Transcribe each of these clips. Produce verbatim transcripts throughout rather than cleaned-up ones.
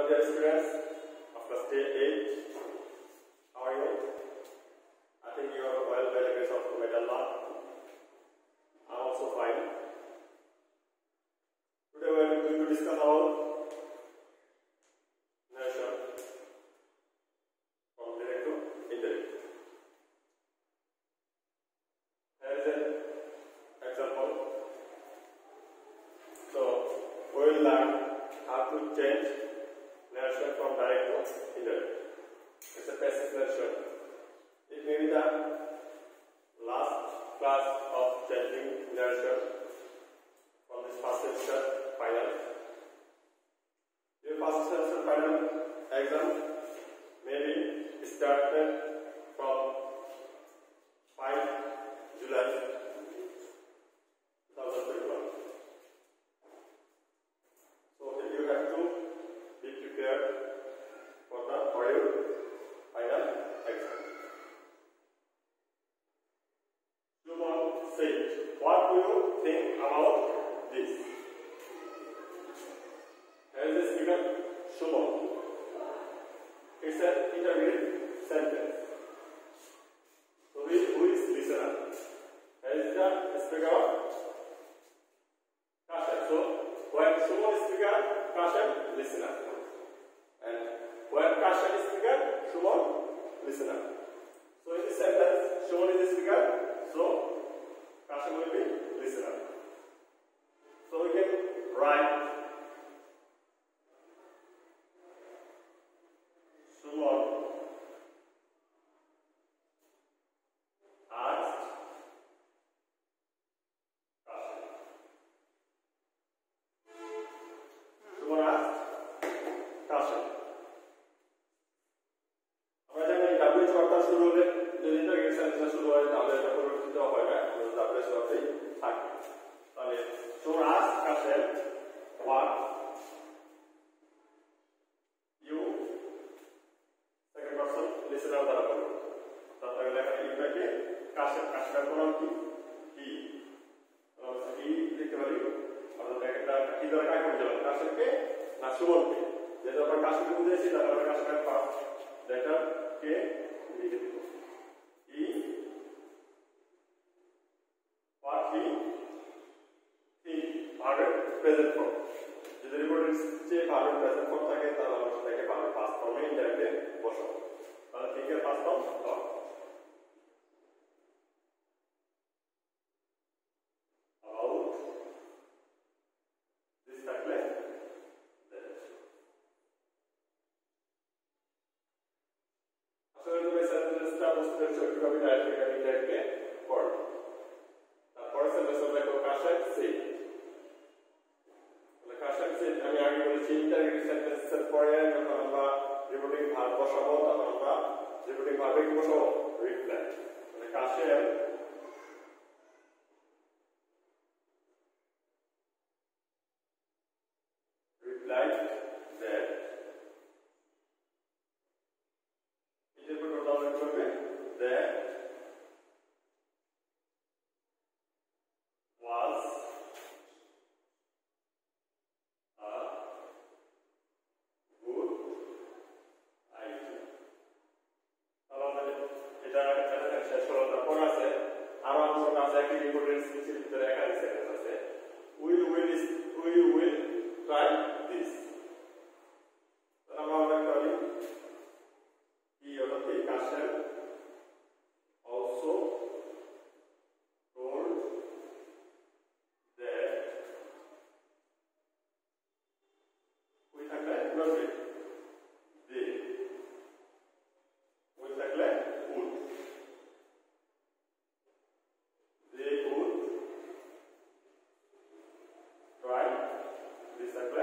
about your experience of class eight? How are you? I think you are well by the grace of Allah. I am also fine. Today we are going to discuss about narration from direct to indirect. Here is an example. So we will learn how to change narration from direct to indirect. It's a passive narration. It may be the last class of changing narration from this first semester final. Your first semester final exam may be started from fifth July twenty twenty-one. So you have to be prepared for the for your final exam. Shumon said, what do you think about this? Here is the speaker, Shumon. It's an intermediate sentence. So who is, who is listener? Here is the speaker, Kashem. So when Shumon is speaker, Kashem listener. And when Kashem is speaker, Shumon listener. So in this sentence, Shumon is the speaker. So, Kashem will be listener. So we can write Shumon asked Kashem. Shumon asked Kashem. আমরা জানি WH বার্তা শুরু হলে যদি integrated sentence শুরু হয় তাহলে এটা পরিবর্তিত হয় না, ডাব্লিউএইচ বার্তাই থাকে। তাহলে Shumon asked Kashem what you second person listener দ্বারা বলবো। তাহলে লেখা ইউটাকে Kashem Kashem প্রনাউন কি হি আমরা হি লিখতে পারি। অর্থাৎ একটা কি দ্বারা কাজ করতে হবে Kashemকে না Shumonকে। যেটা আমরা Kashemকে বুঝাইছি তাহলে আমরা Kashemের ফার্স্ট লেটার কে লিখে দিব। হি what he think ভার্বের প্রেজেন্ট ফর্ম। যদি রিপোর্টের যে ভার্বের প্রেজেন্ট ফর্ম থাকে তাহলে আমরা সেটাকে ভার্বের পাস্ট ফর্মে ইনডাইরেক্টলি বসাবো। তাহলে think এর past form thought। about this থাকলে that। আসলে তুমি সেন্টেন্সটা বুঝতে পেরেছো কিভাবে ডাইরেক্টলি ইনডাইরেক্টলি পড়ো। তারপরে সেন্টেন্সটা দেখো Kashem said। তাহলে Kashem said আমি আগে বলেছি ইন্টারগ্রেটিভ সেন্টেন্সের পরে যখন আমরা রিপোর্টিং ভার্ব বসাবো তখন আমরা রিপোর্টিং ভার্বে কি বসাবো রিপ্লাই। তাহলে Kashem replied that interpreter download করবে that was a good idea। তাহলে এটা এটা শেষ হলো। তারপর আছে আরো অংশটা আছে একটি রিপোর্টের স্পিচের ভিতরে একাধিক সেন্টেন্স আছে। we will we will try this। তাহলে আমরা মনে করি কি হলো কি Kashem also told that we থাকলে বলবে they we থাকলে would they would try this থাকলে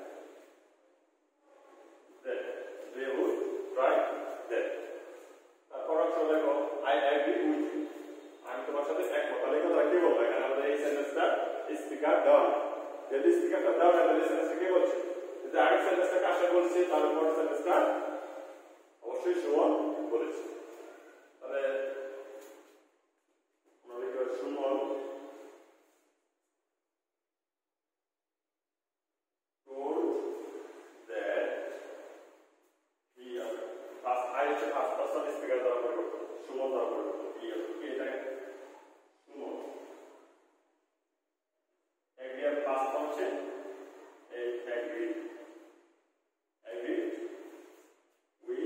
that they would try that। তারপর অংশ দেখো I agree with you। আমি তোমার সাথে একমত। তাহলে কথা কি বলবো এখানে আমাদের এই সেন্টেন্সটা স্পিকার ডাউন। যদি স্পিকারটা ডাউন হয় তাহলে সেন্টেন্সটা কি বলছে? যদি আরেক সেন্টেন্সটা Kashem বলছে তাহলে পরের সেন্টেন্সটা অবশ্যই Shumon বলেছে। তাহলে আমরা লিখব Shumon told that সুমন দ্বারা পরিবর্তিত বি অর্থাৎ কি এটা সুমন এগ্রি এর পাস্ট হচ্ছে এই এগ্রি এগ্রি উই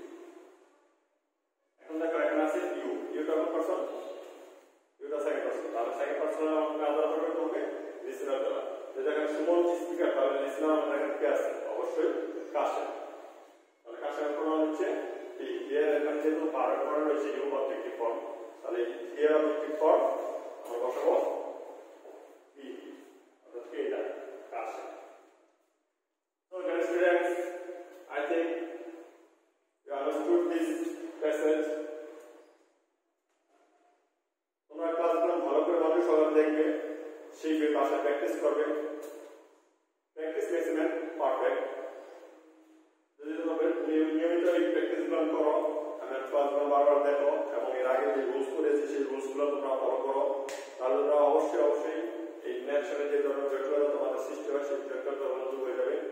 এখন দেখো এখানে আছে ইউ ইউটা কোন পারসন ইউটা সেকেন্ড পারসন তাহলে সেকেন্ড পারসনের আমাদের কাজ করতে হবে লিসেনার দ্বারা যদি এখানে সুমন স্পিকার তাহলে লিসেনার আমাদের এখানে কে আছে অবশ্যই কাশেম তাহলে কাশেমের প্রমাণ হচ্ছে কি হিয়ার এখানে যেহেতু ভার্ব ফর্ম রয়েছে ইউ অবজেক্টিভ ফর্ম তাহলে হিয়ার অবজেক্টিভ ফর্ম আমরা বসাবো বি অর্থাৎ কি এটা Kashem So dear students, I think you understood this passage. তোমরা ক্লাসগুলো ভালো করে মনোযোগ সহকারে দেখবে শিখবে বাসায় প্র্যাকটিস করবে প্র্যাকটিস মেক্স ম্যান পারফেক্ট যদি তোমরা নিয়মিত এই প্র্যাকটিসগুলো করো আমার ক্লাসগুলো বারবার দেখো এবং এর আগে যে রুলস করেছি সেই রুলসগুলো তোমরা ফলো করো তাহলে তোমরা অবশ্যই অবশ্যই এই ন্যাশনাল যে ধরনের জটিলতা তোমাদের সৃষ্টি হয় সেই জটিলতা দূর হয়ে যাবে